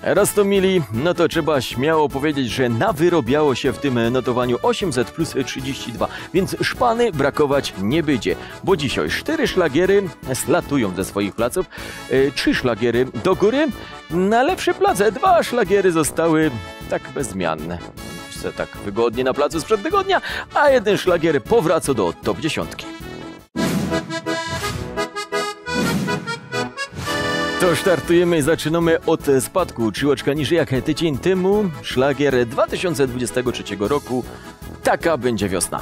Raz to mili, no to trzeba śmiało powiedzieć, że nawyrobiało się w tym notowaniu 800 plus 32, więc szpany brakować nie będzie, bo dzisiaj 4 szlagiery slatują ze swoich placów, 3 szlagiery do góry, na lepsze place 2 szlagiery zostały tak bezmianne. Tak wygodnie na placu sprzed tygodnia, a 1 szlagier powraca do top 10. To startujemy i zaczynamy od spadku 3 oczka niżej jak tydzień temu. Szlagier 2023 roku. Taka będzie wiosna.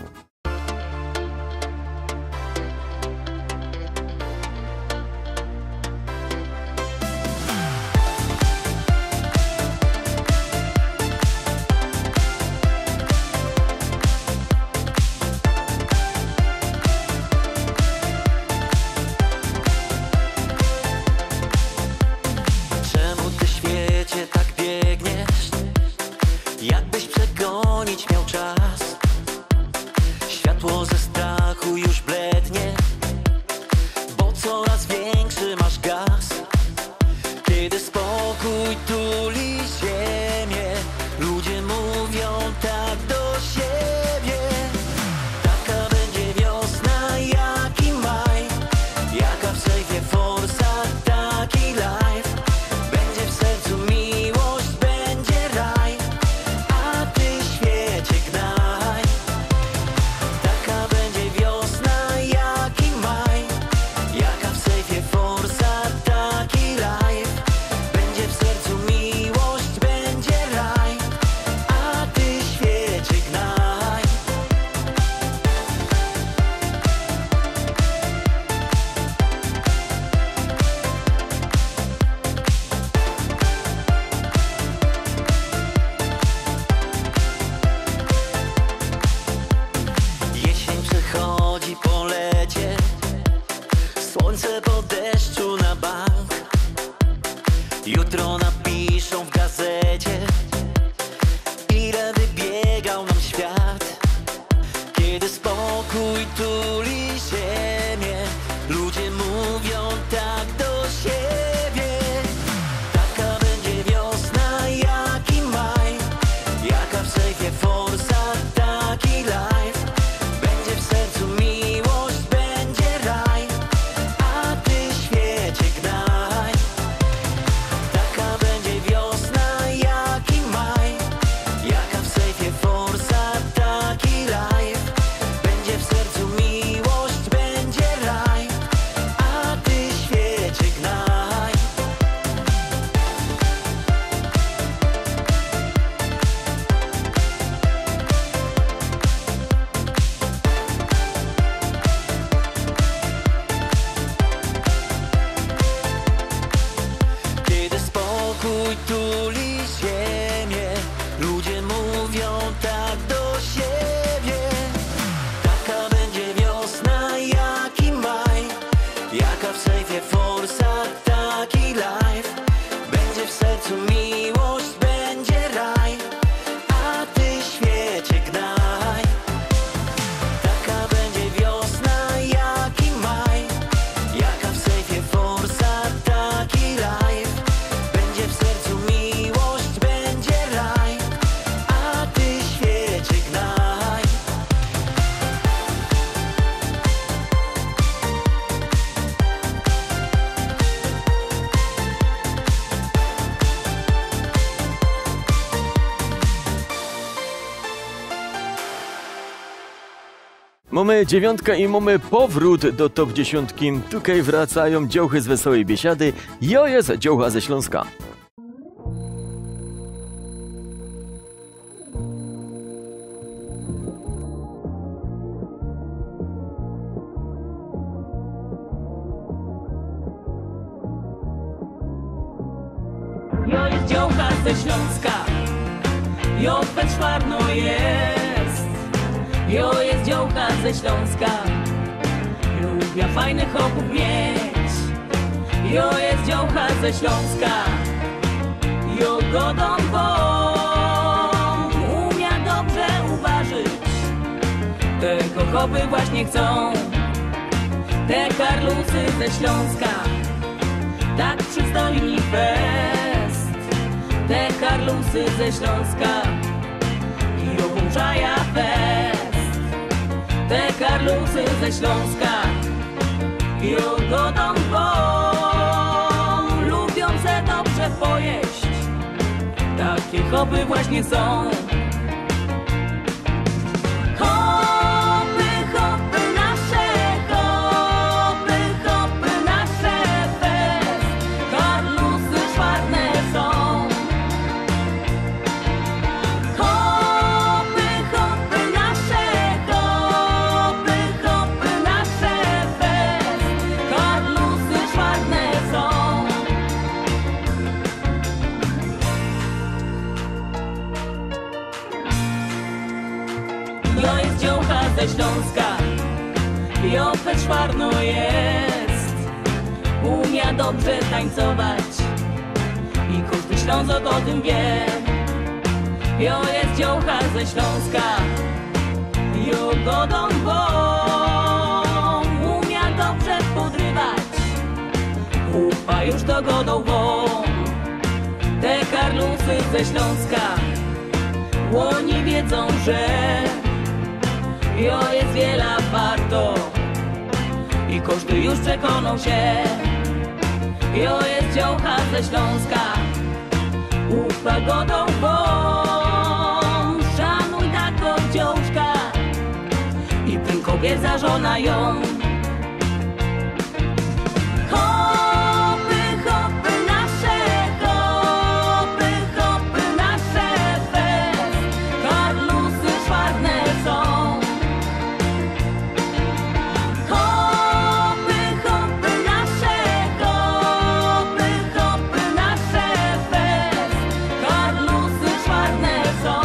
Jakbyś przegonić miał czas, światło ze strachu już blednie, bo coraz większy masz gaz. Kiedy spokój tuli ziemię, ludzie mówią tak do siebie. Taka będzie wiosna, jaki maj, jaka w sejfie forsa, taki life. Będzie w sercu miłość, będzie raj, a ty świecie gnaj. Taka będzie wiosna, jaki maj, jaka w sejfie forsa, taki life. Będzie w sercu miłość, będzie raj, a ty świecie gnaj. Jesień przechodzi po lecie, słońce po deszczu na bank. Jutro napiszą w gazecie, ile wybiegał nam świat. Kiedy spokój tuli ziemię, ludzie mówią tak do siebie. Taka będzie wiosna, jaki maj, jaka w sejfie forsa, taki life. Będzie w sercu miłość, będzie raj, a ty świecie gnaj. Taka będzie wiosna, jaki maj, jaka w sejfie forsa, taki life. Będzie w sercu miłość, będzie raj, a ty świecie gnaj. Kiedy spokój tuli ziemię, ludzie mówią tak do siebie. Taka będzie wiosna, jaki maj, jaka w sejfie forsa, taki life. Będzie w sercu miłość, będzie raj, a ty świecie gnaj. Taka będzie wiosna, jaki maj, jaka w sejfie forsa, taki life. Będzie w sercu miłość, będzie raj, a ty świecie gnaj. Mamy 9 i mamy powrót do top 10. Tutaj wracają dziołchy z Wesołej Biesiady. Jo jest dziołcha ze Śląska. Jo jest dziołcha ze Śląska, jo bezszwarno jest. Jo jest dziołcha ze Śląska, lubię fajnych chłopów mieć. Jo jest dziołcha ze Śląska, jo godą umia dobrze uważać. Tego chłopy właśnie chcą, te karlusy ze Śląska, tak przystojni fest. Karlusy ze Śląska i obłączaja fest. Te Karlusy ze Śląska i ogodą gwą lubią se dobrze pojeść. Takie hopy właśnie są. Hopy, hopy nasze, hopy, hopy nasze fest. Karlusy czarne są. Hopy, hopy nasze, hopy, hopy nasze fest. Karlusy czarne są. Jo jest dziołcha ze Śląska, Jopę czwarno jest. Umia dobrze tańcować i każdy Ślązok o tym wie. Jo jest dziołcha ze Śląska, jogodą gwą umia dobrze podrywać. Upa już to godą gwą. Te Karlusy ze Śląska łoni wiedzą, że jo jest wiela warto i każdy już przekonał się. Jo jest dziołcha ze Śląska, ufa godą gwą. Szanuj taką dziołczka i bym kobiet za żona ją. Hopy, hopy nasze, hopy, hopy nasze fest. Karlusy czarne są. Hopy, hopy nasze, hopy, hopy nasze fest. Karlusy czarne są.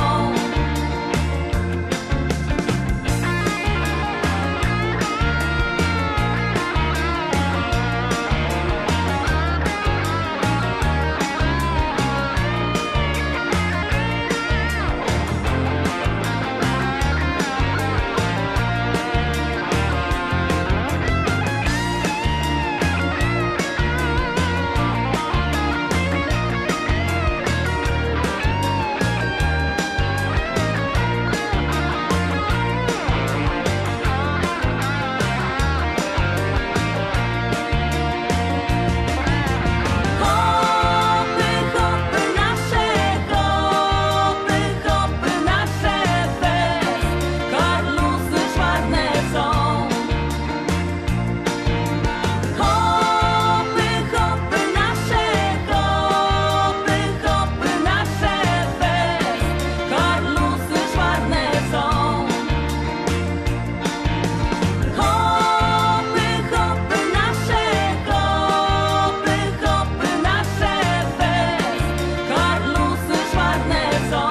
Hopy, hopy nasze, hopy, hopy nasze fest. Karlusy czarne są. Hopy, hopy nasze, hopy, hopy nasze fest. Karlusy czarne są. Hopy, hopy nasze, hopy, hopy nasze fest. Karlusy czarne są.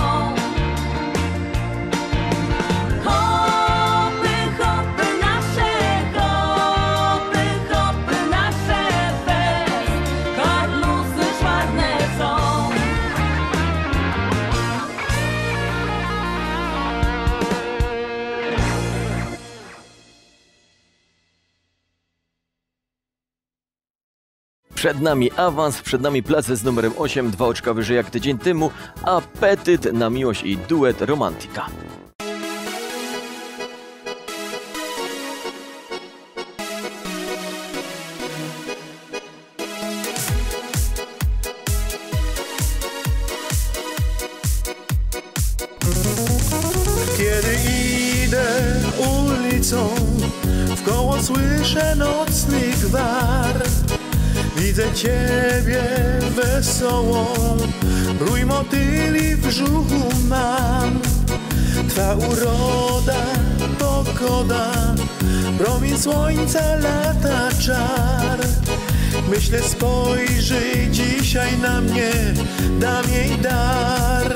Hopy, hopy nasze, hopy, hopy nasze fest. Karlusy czarne są. Przed nami awans, przed nami place z numerem 8, 2 oczka wyżej jak tydzień temu, Apetyt na miłość i duet Romantika. Kiedy idę ulicą, wkoło słyszę nocny gwar. Widzę ciebie wesołą, rój motyli w brzuchu mam. Twa uroda, pogoda, promień słońca, lata czar. Myślę, spojrzy dzisiaj na mnie, dam jej dar.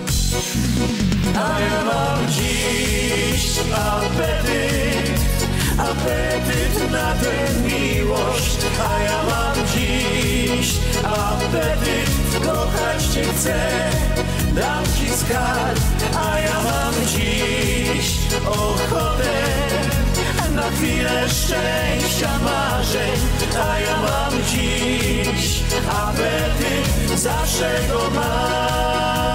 A ja mam dziś apetyt, apetyt na tę miłość. A ja mam dziś apetyt, kochać cię chcę, dam ci skarb. A ja mam dziś ochotę na chwilę szczęścia, marzeń. A ja mam dziś apetyt, zawsze go mam.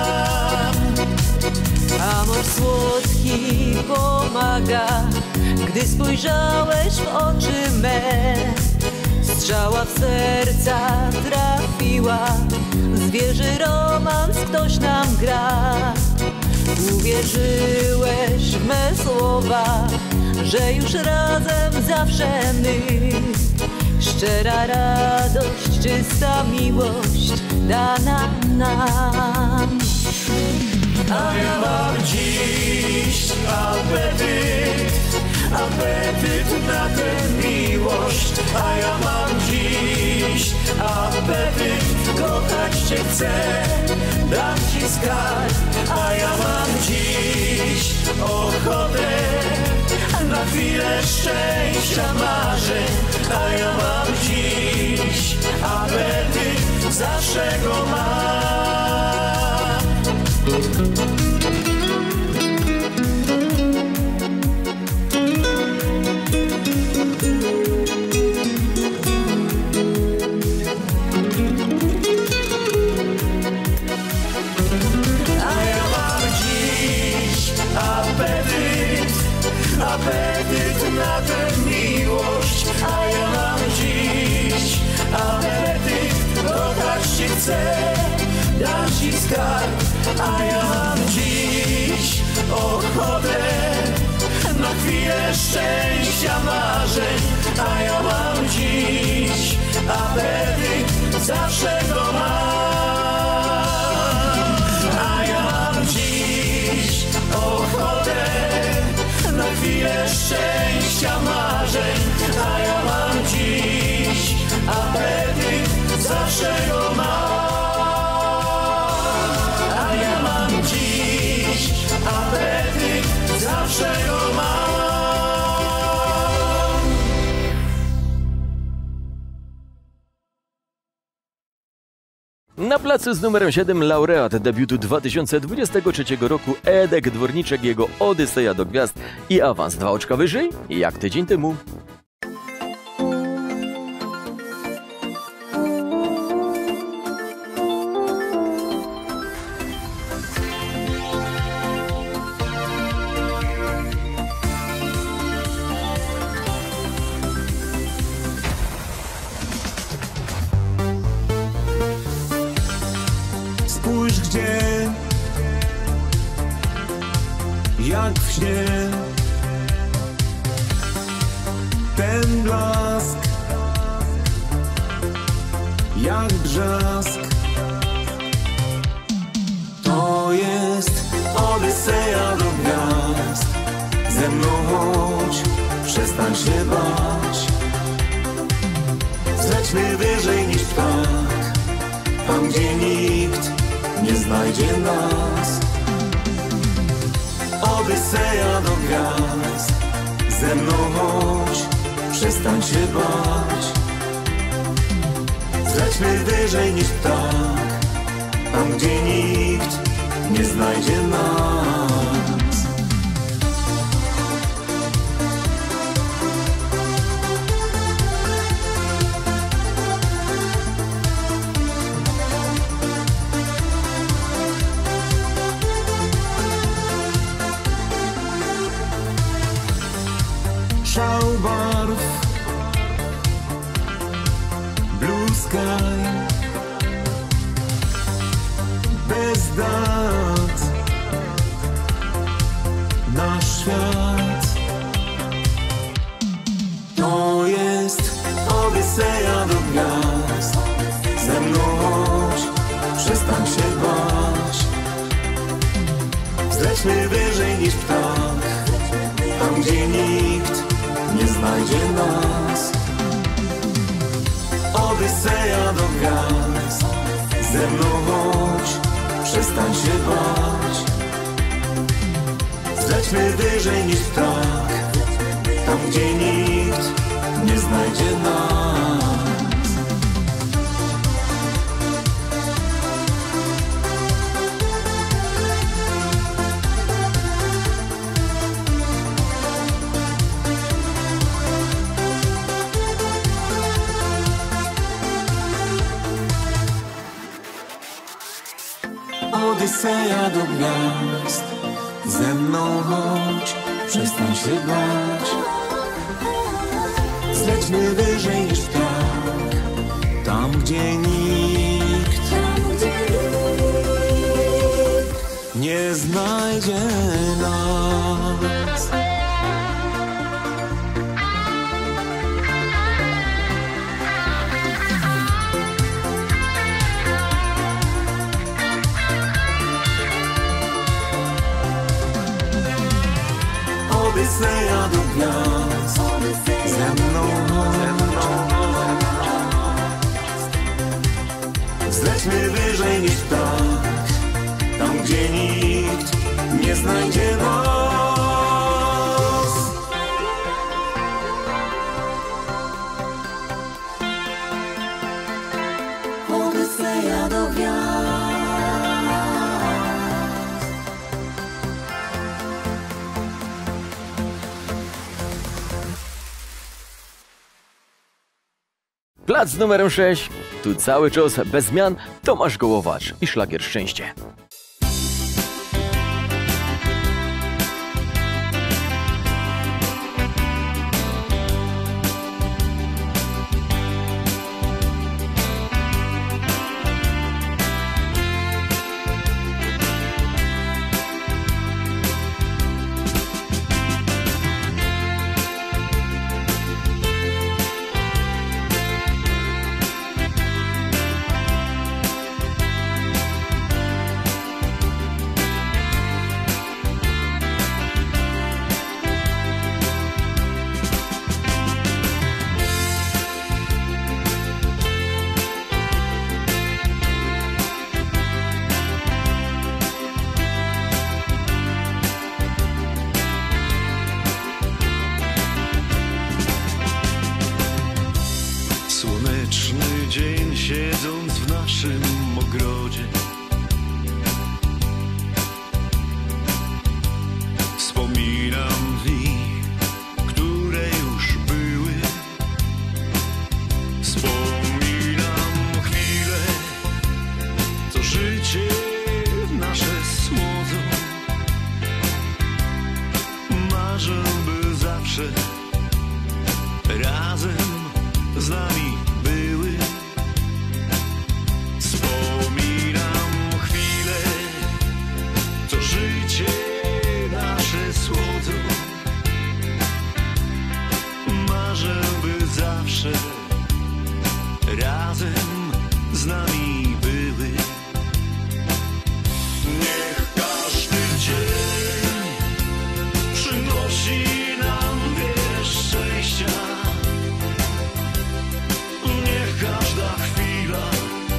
słodki pomaga, gdy spojrzałeś w oczy me. Strzała w serca trafiła, zwierzy romans ktoś nam gra. Uwierzyłeś w me słowa, że już razem zawsze my. Szczera radość, czysta miłość dana nam. A ja mam dziś apetyt na tę miłość. A ja mam dziś apetyt, kochać Cię chcę, dam Ci skarb. A ja mam dziś ochotę na chwilę szczęścia marzeń. A ja mam dziś apetyt, zawsze go mam. Apetyt na tę miłość. A ja mam dziś apetyt, kochać Cię chcę, dam Ci skarb. A ja mam dziś ochotę na chwilę szczęścia marzeń. A ja mam dziś apetyt, zawsze go mam. A ja mam dziś ochotę na chwilę szczęścia marzeń. A ja mam dziś apetyt, zawsze go mam. A ja mam dziś apetyt, zawsze go mam. Na placu z numerem 7 laureat debiutu 2023 roku Edek Dworniczek, jego Odyseja do gwiazd i awans 2 oczka wyżej jak tydzień temu. Spójrz gdzie, jak w śnie, ten blask, jak brzask. To jest Odyseja do gwiazd. Ze mną chodź, przestań się bać. Zlećmy wyżej niż ptak, tam gdzie nikt nie znajdzie nas. Odyseja do gwiazd. Ze mną chodź, przestań się bać. Zlećmy wyżej niż ptak, tam gdzie nikt nie znajdzie nas. Szał barw, blue sky, bez dat, nasz świat. To jest Odyseja do gwiazd. Ze mną chodź, przestań się bać. Zlećmy wyżej niż ptak, tam gdzie nikt nie znajdzie nas. Odyseja do gwiazd. Ze mną chodź, przestań się bać. Zlećmy wyżej niż ptak, tam gdzie nikt nie znajdzie nas. Odyseja do gwiazd. Ze mną chodź, przestań się bać. Zlećmy wyżej niż ptak, tam gdzie nikt nie znajdzie nas. Odyseja do gwiazd, ze mną chodź. Zlećmy wyżej niż ptak, tam gdzie nikt nie znajdzie nas. Odyseja do gwiazd. Plac z numerem 6. Tu cały czas bez zmian Tomasz Gołowacz i szlagier Szczęście. Słoneczny dzień, siedząc w naszym ogrodzie, wspominam dni, które już były. Wspominam chwile, co życie nasze słodzą. Marzę, by zawsze razem z nami były. Wspominam chwile, co życie nasze słodzą. Marzę, by zawsze razem z nami były. Niech każdy dzień przynosi nam wiele szczęścia. Niech każda chwila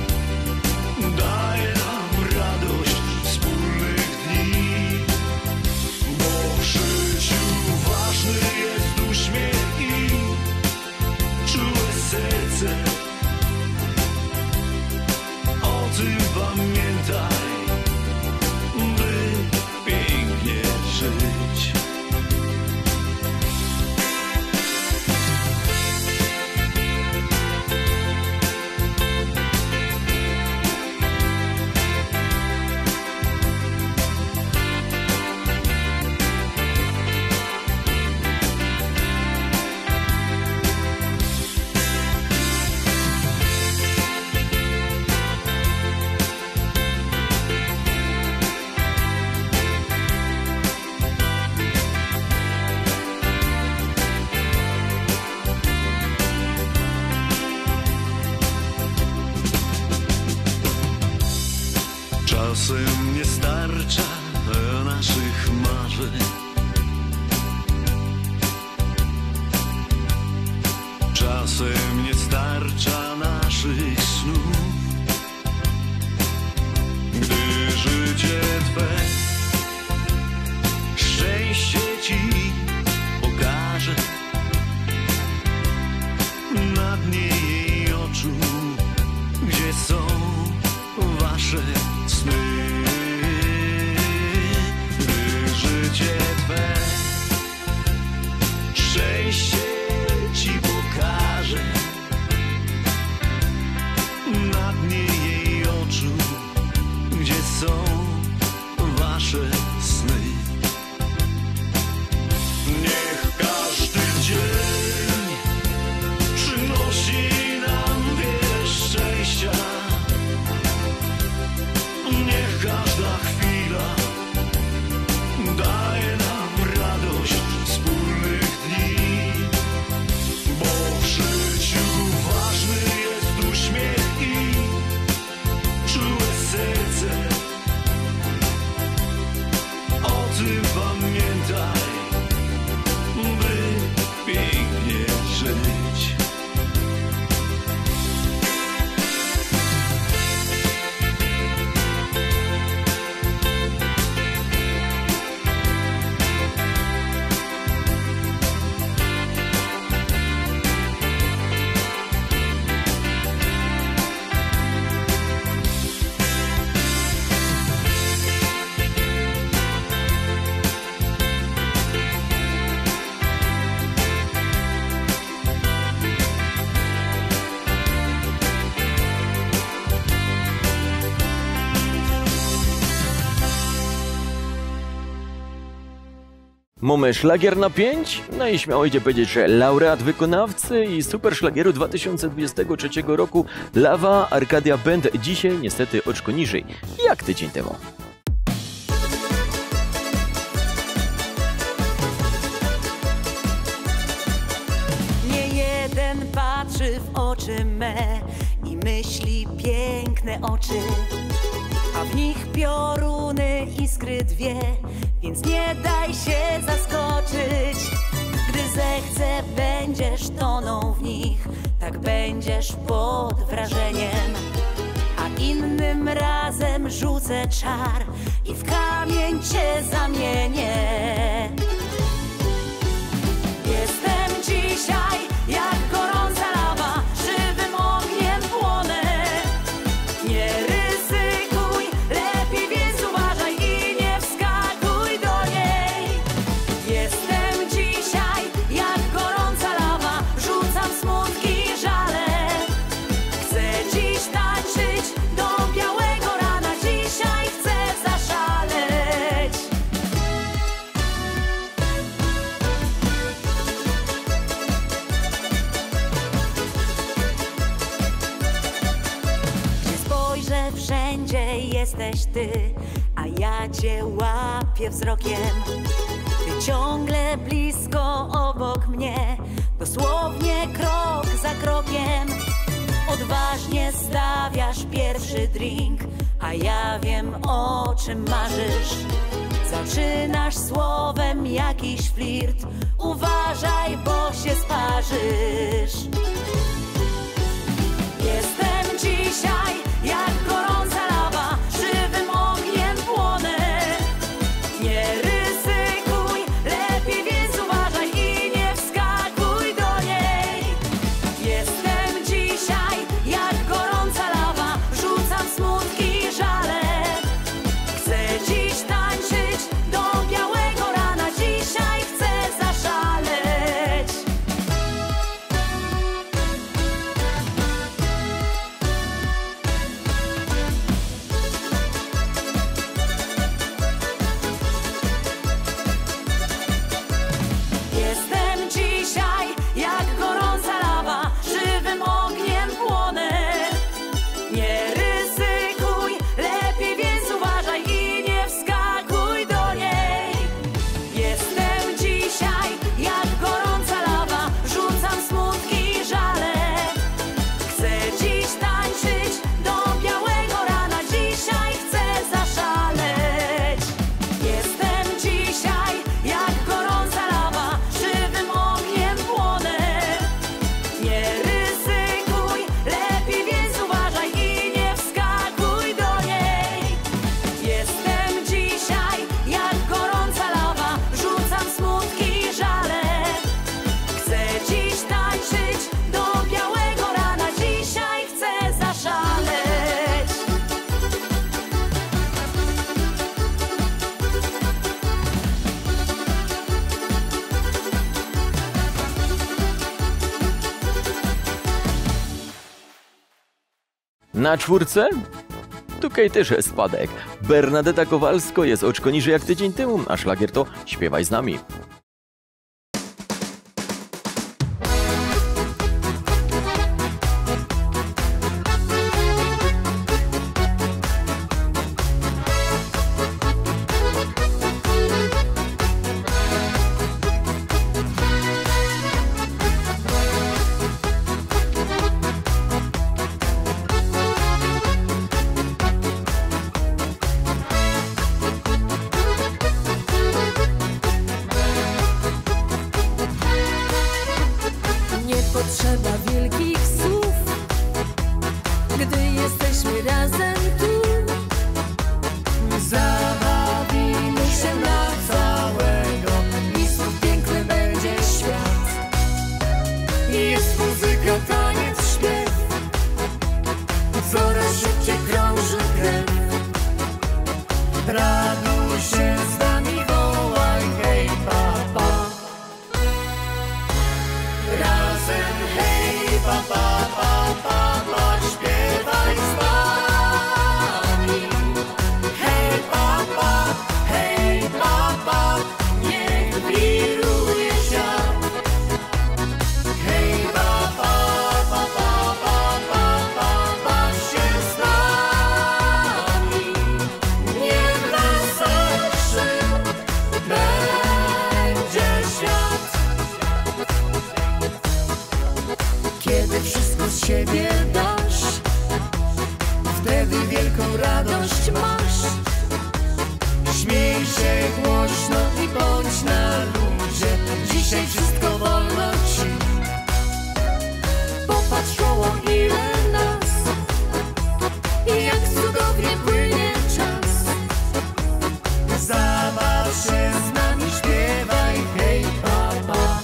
daje nam radość wspólnych dni, bo w życiu ważny jest uśmiech i czułe serce. O tym pamiętaj, by pięknie żyć. Czasem nie starcza naszych marzeń. Czasem nie starcza naszych snów. Gdy życie Twe szczęście Ci pokaże, na dnie jej oczu, gdzie są Wasze sny. Gdy życie Twe szczęście Ci pokaże, na dnie jej oczu, gdzie są Wasze sny. Mamy szlagier na 5, no i śmiało idzie powiedzieć, że laureat wykonawcy i super szlagieru 2023 roku Lawa Arcadia Band dzisiaj niestety oczko niżej, jak tydzień temu. Nie jeden patrzy w oczy me i myśli piękne oczy, a w nich pioruny iskry dwie, więc nie daj się zaskoczyć. Gdy zechce, będziesz tonął w nich, tak będziesz pod wrażeniem. A innym razem rzucę czar i w kamień cię zamienię. Jestem dzisiaj jak gorąca lawa, żywym ogniem płonę. Nie ryzykuj, lepiej więc uważaj i nie wskakuj do niej. Jestem dzisiaj jak gorąca lawa, rzucam smutki i żale. Chcę dziś tańczyć do białego rana, dzisiaj chcę zaszaleć. Gdzie spojrzę, wszędzie jesteś ty, a ja cię łapię wzrokiem. Ty ciągle blisko obok mnie, dosłownie krok za krokiem. Odważnie stawiasz pierwszy drink, a ja wiem, o czym marzysz. Zaczynasz słowem jakiś flirt, uważaj, bo się sparzysz. Jestem dzisiaj jak gorąca lawa, żywym ogniem płonę. Nie ryzykuj, lepiej więc uważaj i nie wskakuj do niej. Jestem dzisiaj jak gorąca lawa, rzucam smutki i żale. Chcę dziś tańczyć do białego rana, dzisiaj chcę zaszaleć. Jestem dzisiaj jak gorąca lawa, żywym ogniem płonę. Nie ryzykuj, lepiej więc uważaj i nie wskakuj do niej. Jestem dzisiaj jak gorąca lawa, rzucam smutki i żale. Chcę dziś tańczyć do białego rana, dzisiaj chcę zaszaleć. Jestem dzisiaj jak gorąca lawa, żywym ogniem płonę. Nie ryzykuj, lepiej więc uważaj i nie wskakuj do niej. Jestem dzisiaj jak gorąca lawa, rzucam smutki i żale. Chcę dziś tańczyć do białego rana, dzisiaj chcę zaszaleć. Na 4? Tutaj też spadek. Bernadetta Kowalsko jest oczko niżej jak tydzień temu, a szlagier to Śpiewaj z nami. Nie potrzeba wielkich słów, gdy jesteśmy razem tu. Zabawimy się na całego i znów piękny będzie świat. Jest muzyka, taniec, śpiew, coraz szybciej krąży krew. Raduj się z nami, wołaj hej papa. Razem hej papa, papa, papa, śpiewaj z nami. Hej papa, niech wtedy wielką radość masz. Śmiej się głośno i bądź na luzie, dzisiaj wszystko wolno ci. Popatrz koło, ile nas i jak cudownie płynie czas. Zabaw się z nami, śpiewaj hej papa.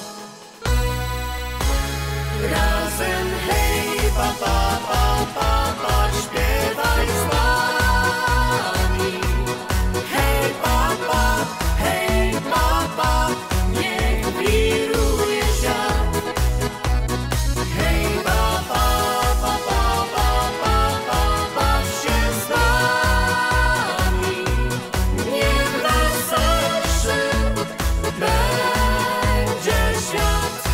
Razem hej papa, papa, papa, śpiewaj z nami. Hej papa, niech wiruje świat. Hej papa, papa, papa, baw się z nami. Niech weselszy będzie świat.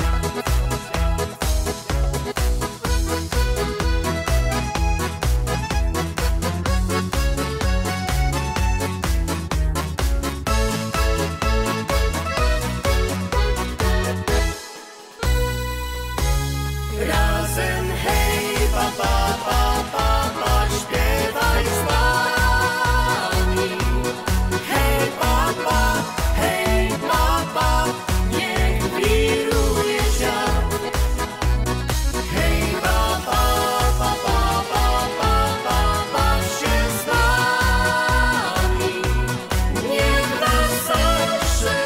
Razem hej papa, papa, śpiewaj z nami. Hej papa, niech wiruje świat. Hej papa, baw się z nami. Niech weselszy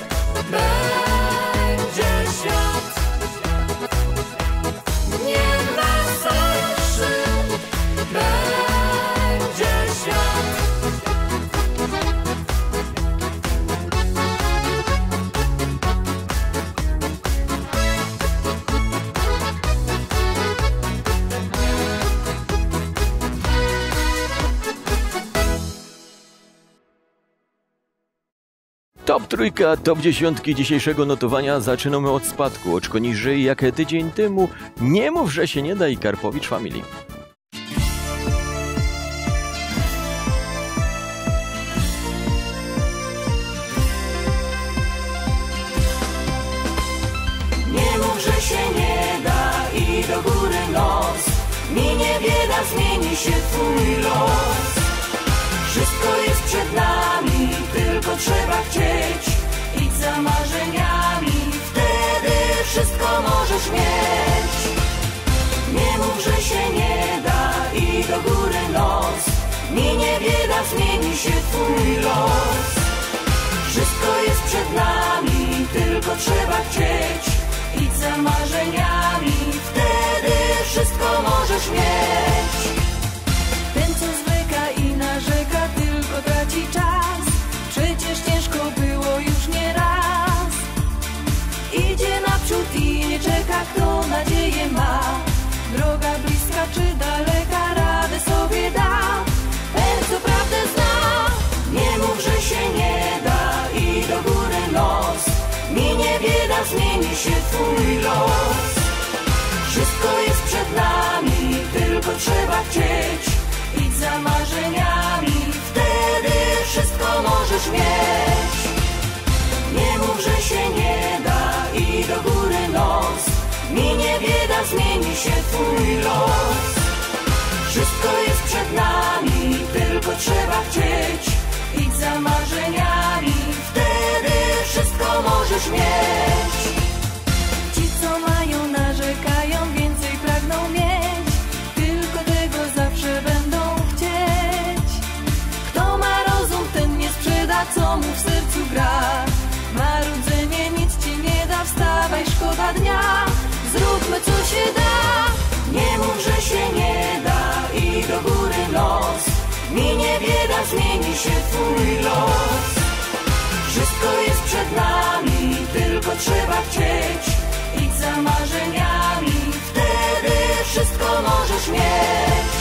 będzie świat. Niech weselszy będzie świat. Top trójka, top 10 dzisiejszego notowania zaczynamy od spadku. Oczko niżej jak tydzień temu. Nie mów, że się nie da i Karpowicz Family. Nie mów, że się nie da i do góry nos. Minie bieda, zmieni się twój los. Wszystko jest przed nami, tylko trzeba chcieć. Idź za marzeniami, wtedy wszystko możesz mieć. Nie mów, że się nie da i do góry nos. Minie bieda, zmieni się twój los. Wszystko jest przed nami, tylko trzeba chcieć. Idź za marzeniami, wtedy wszystko możesz mieć. Ten, co zwleka i narzeka, tylko traci czas. Przecież ciężko było już nie raz. Idzie naprzód i nie czeka, kto nadzieję ma. Droga bliska czy daleka, radę sobie da. Ten, co prawdę zna. Nie mów, że się nie da i do góry nos. Minie bieda, zmieni się twój los. Wszystko jest przed nami, tylko trzeba chcieć. Idź za marzeniami, wtedy wszystko możesz mieć. Nie mów, że się nie da i do góry nos. Minie bieda, zmieni się twój los. Wszystko jest przed nami, tylko trzeba chcieć. Idź za marzeniami, wtedy wszystko możesz mieć. Ci, co mają, narzekają, więcej pragną mieć. Tylko tego zawsze będą chcieć. Kto ma rozum, ten nie sprzeda, co mu w sercu gra. Marudzenie nic ci nie da, wstawaj, szkoda dnia. Zróbmy, co się da. Nie mów, że się nie da i do góry nos. Minie bieda, zmieni się twój los. Wszystko jest przed nami, tylko trzeba chcieć. Idź za marzeniami, wtedy wszystko możesz mieć.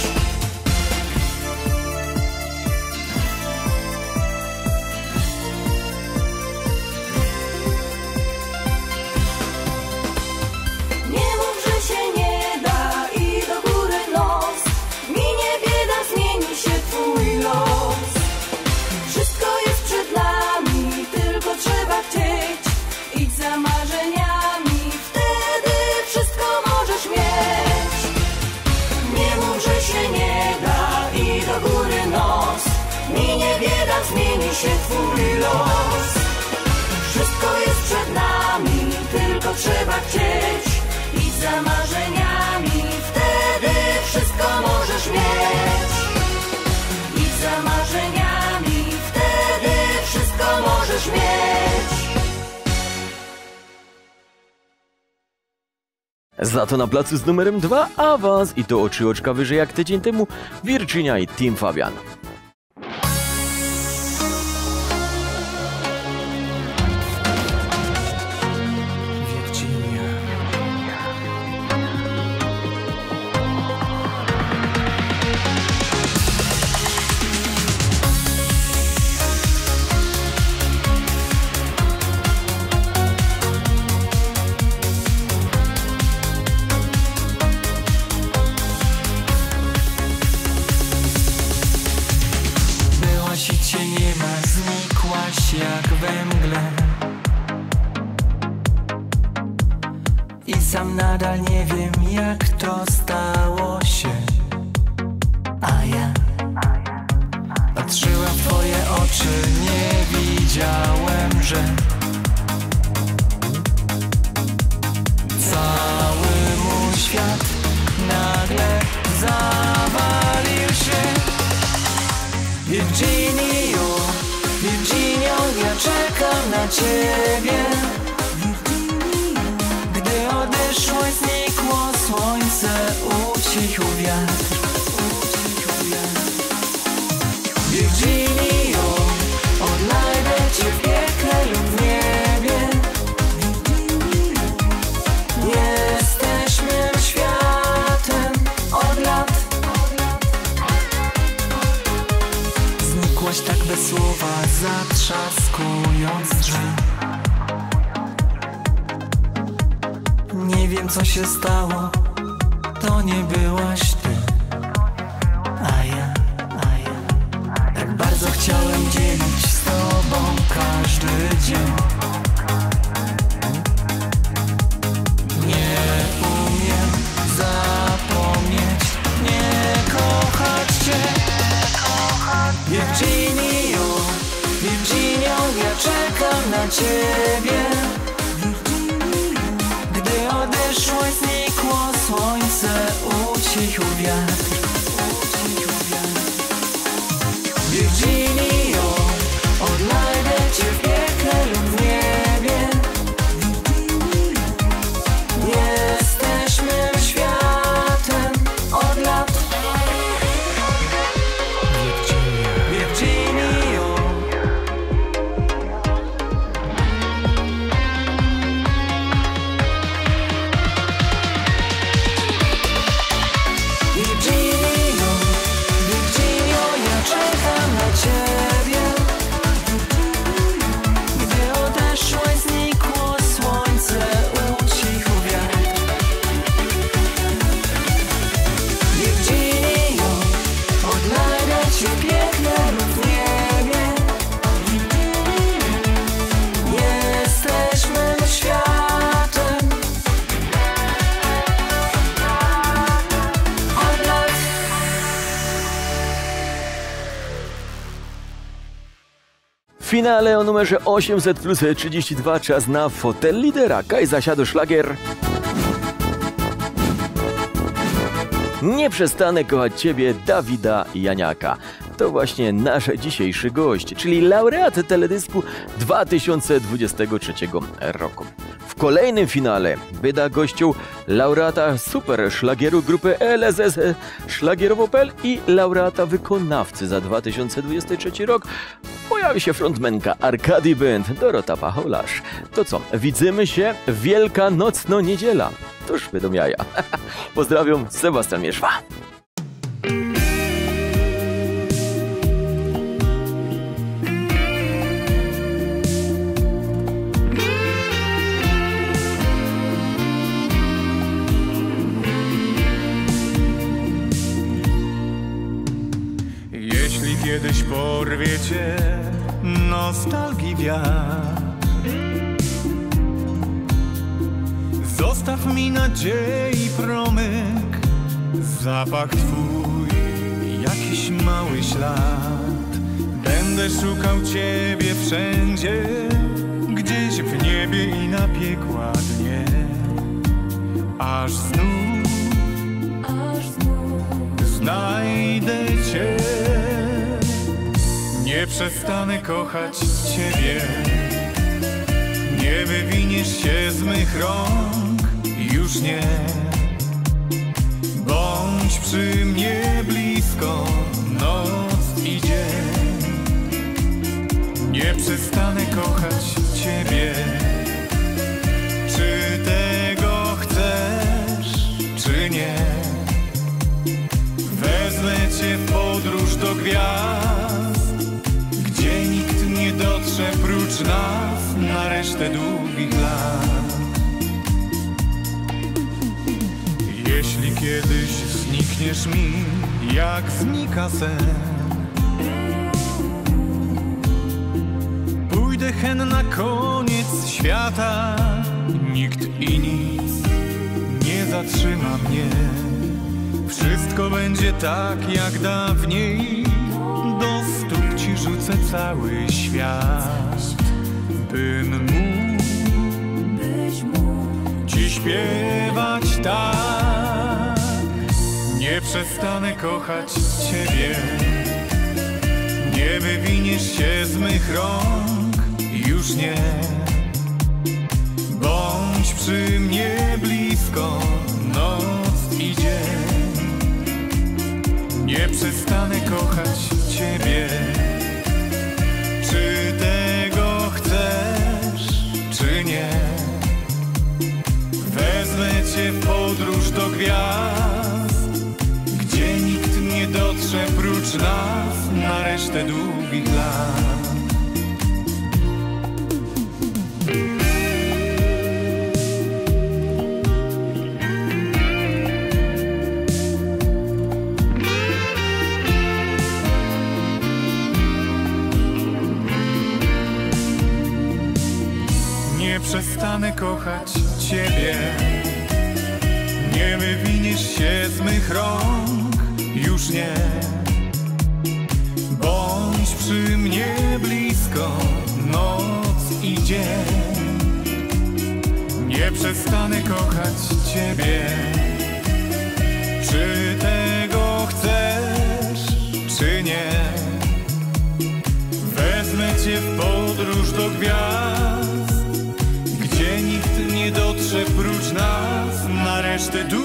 Nie mów, że się nie da i do góry nos. Minie bieda, zmieni się twój los. Wszystko jest przed nami, tylko trzeba chcieć. Idź za marzeniami, wtedy wszystko możesz mieć. Nie mów, że swój los. Wszystko jest przed nami, tylko trzeba chcieć. Idź za marzeniami, wtedy wszystko możesz mieć. Idź za marzeniami, wtedy wszystko możesz mieć. Za to na placu z numerem 2 awans i to o 3 oczka wyżej jak tydzień temu Virginia i Team Fabian. Jak we mgle i sam nadal nie wiem, jak to stało się. A ja patrzyłem w twoje oczy, nie widziałem, że cały mój świat nagle zawalił się. Virginio, Virginio, ja czekam na ciebie. Gdy odeszło i znikło słońce, ucichł wiatr. Virginio, odnajdę cię w piekle lub w niebie. Jesteś mym światem od lat. Znikłaś tak bez słowa, zatrzaskując drzwi. Nie wiem, co się stało, to nie byłaś ty. A ja tak bardzo chciałem dzielić z tobą każdy dzień. Nie umiem zapomnieć, nie kochać cię. Virginio, Virginio, ja czekam na ciebie. Gdy odeszło i znikło słońce, ucichł wiatr. Virginio, odnajdę cię w piekle lub w niebie. Jesteś mym światem od lat. Virginio. Virginio, Virginio, ja czekam na ciebie. Gdy odeszło i znikło słońce, ucichł wiatr. Virginio, odnajdę cię w piekle lub w niebie. Jesteś mym światem od lat. W finale o numerze 800 plus 32 czas na fotel lidera. Kaj zasiadł szlagier. Nie przestanę kochać ciebie Dawida Janiaka. To właśnie nasz dzisiejszy gość, czyli laureat teledysku 2023 roku. W kolejnym finale wyda gościu laureata super szlagieru grupy LSS Szlagierowo.pl i laureata wykonawcy za 2023 rok. Pojawi się frontmenka Arkady Band Dorota Pacholarz. To co, widzimy się Wielkanocno niedziela. Tuż będą jaja. Pozdrawiam, Sebastian Mieszwa. Jeśli kiedyś porwie cię nostalgii wiatr, zostaw mi nadziei promyk, zapach twój, jakiś mały ślad. Będę Będę szukał Ciebie wszędzie, gdzieś w niebie i na piekła dnie, aż znów znajdę Cię. Nie przestanę kochać Ciebie, nie wywiniesz się z mych rąk, już nie. Bądź przy mnie blisko, noc i dzień. Nie przestanę kochać Ciebie. Czy tego chcesz, czy nie? Wezmę Cię w podróż do gwiazd, gdzie nikt nie dotrze prócz nas na resztę długich lat. Jeśli kiedyś znikniesz mi, jak znika sen, pójdę hen na koniec świata. Nikt i nic nie zatrzyma mnie. Wszystko będzie tak jak dawniej. Do stóp Ci rzucę cały świat, bym mógł Ci śpiewać tak. Nie przestanę kochać Ciebie, nie wywiniesz się z mych rąk, już nie. Bądź przy mnie blisko, noc i dzień. Nie przestanę kochać Ciebie. Czy tego chcesz, czy nie? Wezmę Cię w podróż do gwiazd, gdzie nikt nie dotrze prócz nas na resztę długich lat. Nie przestanę kochać Ciebie, nie wywiniesz się z mych rąk, już nie. Bądź przy mnie blisko, noc i dzień. Nie przestanę kochać Ciebie. Czy tego chcesz, czy nie? Wezmę Cię w podróż do gwiazd, gdzie nikt nie dotrze prócz nas na resztę